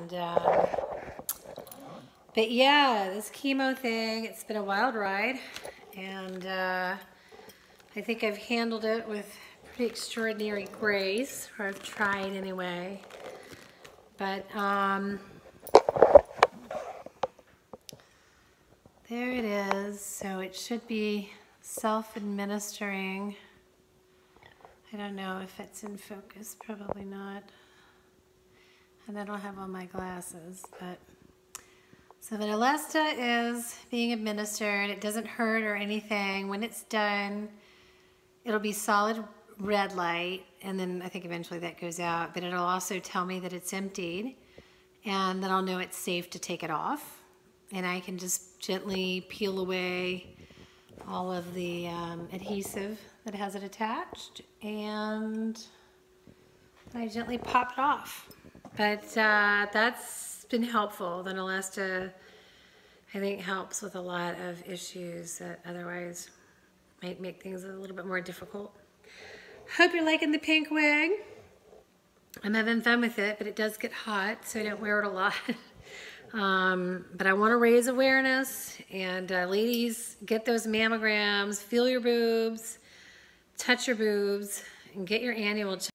And but yeah, this chemo thing, it's been a wild ride, and I think I've handled it with pretty extraordinary grace, or I've tried anyway. But there it is. So it should be self-administering. I don't know if it's in focus, probably not. And I don't have on my glasses, but so the Neulesta is being administered. It doesn't hurt or anything. When it's done, it'll be solid red light, and then I think eventually that goes out, but it'll also tell me that it's emptied, and then I'll know it's safe to take it off, and I can just gently peel away all of the adhesive that has it attached, and I gently pop it off. But that's been helpful. The Neulesta, I think, helps with a lot of issues that otherwise might make things a little bit more difficult. Hope you're liking the pink wig. I'm having fun with it, but it does get hot, so I don't wear it a lot. But I want to raise awareness, and ladies, get those mammograms, feel your boobs, touch your boobs, and get your annual check.